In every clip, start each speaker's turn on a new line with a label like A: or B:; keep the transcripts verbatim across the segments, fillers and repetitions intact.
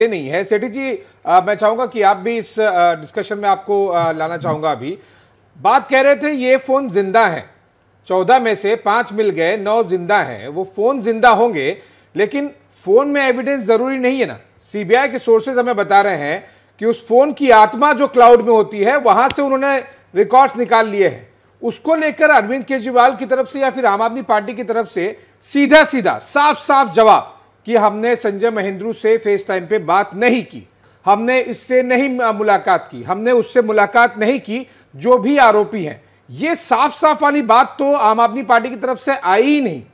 A: नहीं है। सेठी जी, आ, मैं चाहूंगा कि आप भी इस डिस्कशन में आपको आ, लाना चाहूंगा। अभी बात कह रहे थे ये फोन जिंदा है, चौदह में से पांच मिल गए, नौ जिंदा हैं। वो फोन जिंदा होंगे लेकिन फोन में एविडेंस जरूरी नहीं है ना। सीबीआई के सोर्सेज हमें बता रहे हैं कि उस फोन की आत्मा जो क्लाउड में होती है वहां से उन्होंने रिकॉर्ड्स निकाल लिए हैं। उसको लेकर अरविंद केजरीवाल की तरफ से या फिर आम आदमी पार्टी की तरफ से सीधा सीधा साफ साफ जवाब कि हमने संजय महेंद्रू से फेस टाइम पे बात नहीं की, हमने इससे नहीं मुलाकात की, हमने उससे मुलाकात नहीं की जो भी आरोपी हैं। ये साफ साफ वाली बात तो आम आदमी पार्टी की तरफ से आई ही नहीं।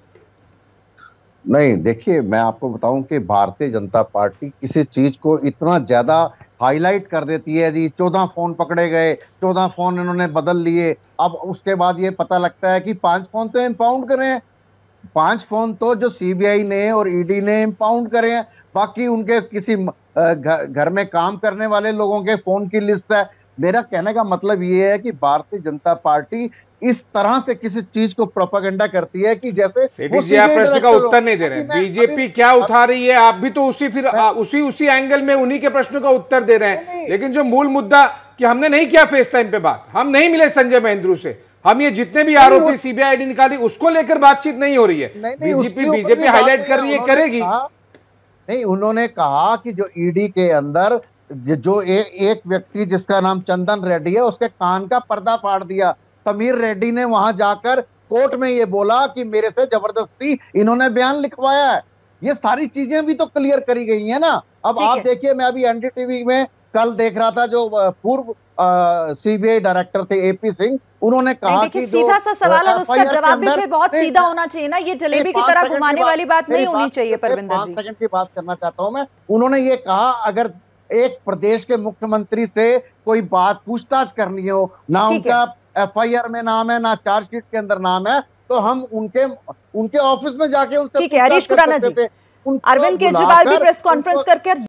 B: नहीं, देखिए, मैं आपको बताऊं कि भारतीय जनता पार्टी किसी चीज को इतना ज्यादा हाईलाइट कर देती है जी। चौदह फोन पकड़े गए, चौदह फोन इन्होंने बदल लिए। अब उसके बाद ये पता लगता है कि पांच फोन तो इम्पाउंड करे हैं। पांच फोन तो जो सीबीआई ने और ईडी ने इम्पाउंड करे हैं। बाकी उनके किसी घर में काम करने वाले लोगों के फोन की लिस्ट है। मेरा कहने का मतलब ये है कि भारतीय जनता पार्टी इस तरह से किसी चीज को प्रोपेगेंडा करती है कि जैसे
A: सेठी जी, आप प्रश्न का उत्तर नहीं दे रहे हैं। बीजेपी क्या उठा रही है, आप भी तो उसी फिर आ, उसी उसी एंगल में उन्हीं के प्रश्नों का उत्तर दे रहे हैं। लेकिन जो मूल मुद्दा कि हमने नहीं किया फेस टाइम पे बात, हम नहीं मिले संजय महेंद्रू से, हम ये जितने भी आरोपी सीबीआई आईडी निकाली उसको लेकर बातचीत नहीं हो रही है। बीजेपी बीजेपी हाईलाइट कर रही है, करेगी
B: नहीं। उन्होंने कहा कि जो ईडी के अंदर जो ए, एक व्यक्ति जिसका नाम चंदन रेड्डी है उसके कान का पर्दा फाड़ दिया। समीर रेड्डी ने वहां जाकर कोर्ट में ये बोला कि मेरे से जबरदस्ती इन्होंने बयान लिखवाया है। ये सारी चीजें भी तो क्लियर करी गई है ना। अब आप देखिए, मैं अभी एनडीटीवी में कल देख रहा था, जो पूर्व सीबीआई डायरेक्टर थे एपी सिंह, उन्होंने कहा कि
C: सीधा सा सवाल और उसका जवाब भी फिर बहुत सीधा होना चाहिए ना। ये जलेबी की तरह घुमाने वाली बात नहीं होनी चाहिए। परविंदर जी,
B: पांच सेकंड की बात करना चाहता हूं मैं। उन्होंने ये कहा, अगर एक प्रदेश के मुख्यमंत्री से कोई बात पूछताछ करनी हो, ना उनका एफआईआर में नाम है, ना चार्जशीट के अंदर नाम है, तो हम उनके उनके ऑफिस में जाके उनसे
C: ठीक है। हरीश खुराना जी, अरविंद केजरीवाल भी प्रेस कॉन्फ्रेंस करके